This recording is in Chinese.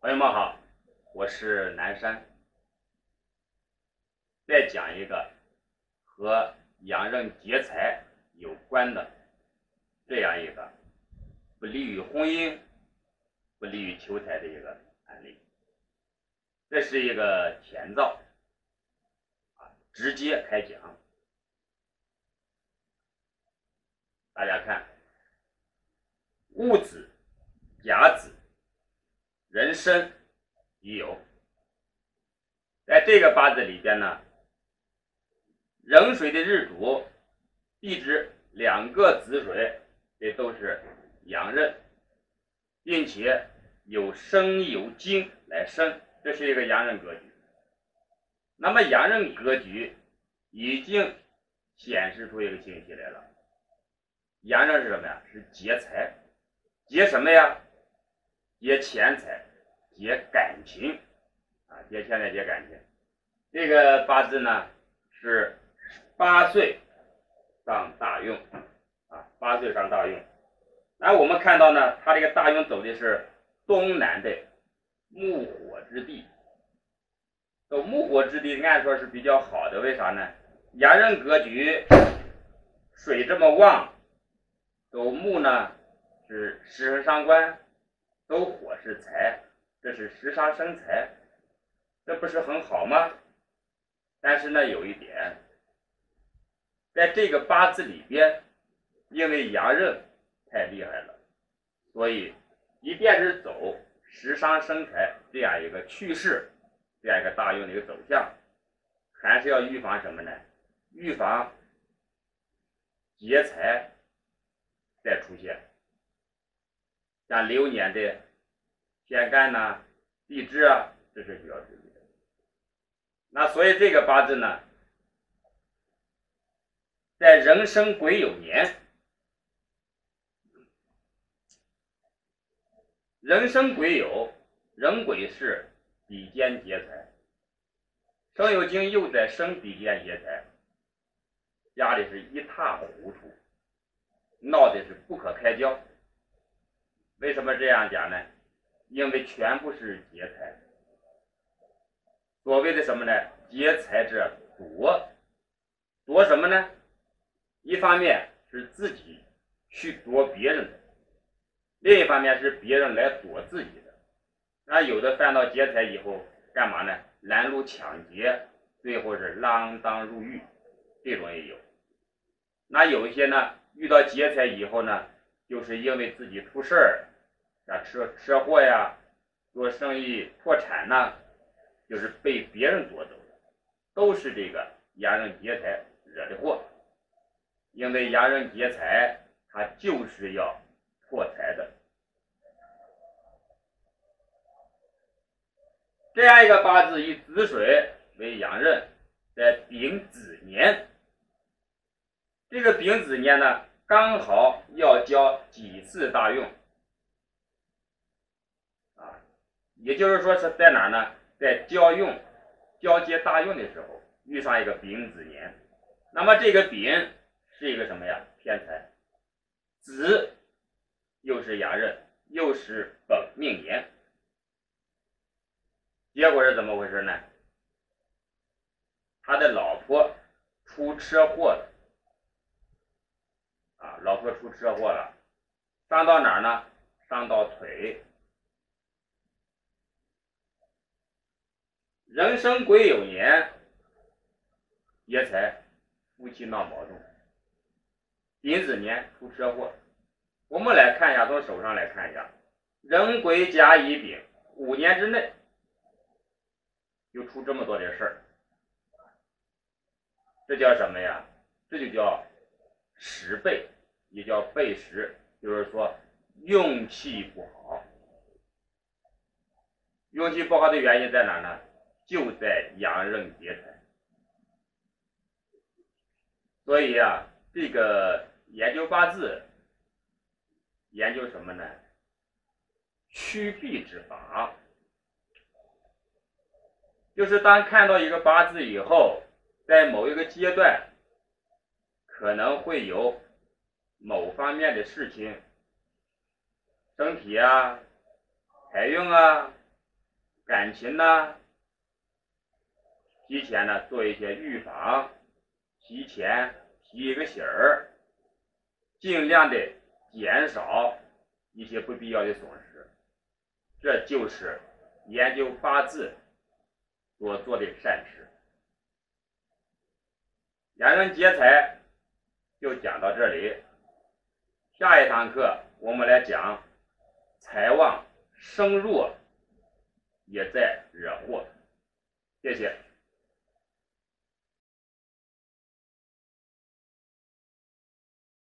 朋友们好，我是南山。再讲一个和阳刃劫财有关的这样一个不利于婚姻、不利于求财的一个案例。这是一个前兆直接开讲。大家看，戊子、甲子、壬申、乙酉，在这个八字里边呢，壬水的日主地支两个子水，这都是阳刃，并且有生有金来生，这是一个阳刃格局。那么阳刃格局已经显示出一个信息来了，阳刃是什么呀？是劫财，劫什么呀？劫钱财，劫感情劫钱财，劫感情。这个八字呢是8岁上大运8岁上大运。那我们看到呢，他这个大运走的是东南的木火之地，走木火之地按说是比较好的，为啥呢？阳刃格局水这么旺，走木呢是食神伤官，走火是财，这是食伤生财，这不是很好吗？但是呢，有一点，在这个八字里边，因为阳刃太厉害了，所以即便是走食伤生财这样一个趋势，这样一个大运的一个走向，还是要预防什么呢？预防劫财再出现，像流年的天干呐、地支这是需要注意的。那所以这个八字呢，在壬申癸酉年，壬申癸酉，壬癸是比肩劫财，申酉金又在申比肩劫财，家里是一塌糊涂，闹的是不可开交。为什么这样讲呢？因为全部是劫财。所谓的什么呢？劫财者夺，夺什么呢？一方面是自己去夺别人的，另一方面是别人来夺自己的。那有的犯到劫财以后干嘛呢？拦路抢劫，最后是锒铛入狱，这种也有。那有一些呢，遇到劫财以后呢，就是因为自己出事儿车祸呀，做生意破产就是被别人夺走的，都是这个阳刃劫财惹的祸。因为阳刃劫财，它就是要破财的。这样一个八字以子水为阳刃，在丙子年，这个丙子年呢，刚好要交己巳大运也就是说是在哪儿呢？在交接大运的时候遇上一个丙子年。那么这个丙是一个什么呀？偏财，子又是阳刃，又是本命年，结果是怎么回事呢？他的老婆出车祸了老婆出车祸了，伤到哪儿呢？伤到腿。壬申癸酉年劫财，夫妻闹矛盾，丙子年出车祸。我们来看一下，从手上来看一下，壬癸甲乙丙5年之内就出这么多的事儿，这叫什么呀？这就叫时背，也叫背时，就是说运气不好。运气不好的原因在哪呢？就在阳刃劫财。所以这个研究八字，研究什么呢？趋避之法。就是当看到一个八字以后，在某一个阶段可能会有某方面的事情，身体财运感情呢，提前呢做一些预防，提前提一个醒儿，尽量的减少一些不必要的损失。这就是研究八字所做的善事。养生节财就讲到这里，下一堂课我们来讲财旺生弱也在惹祸。谢谢。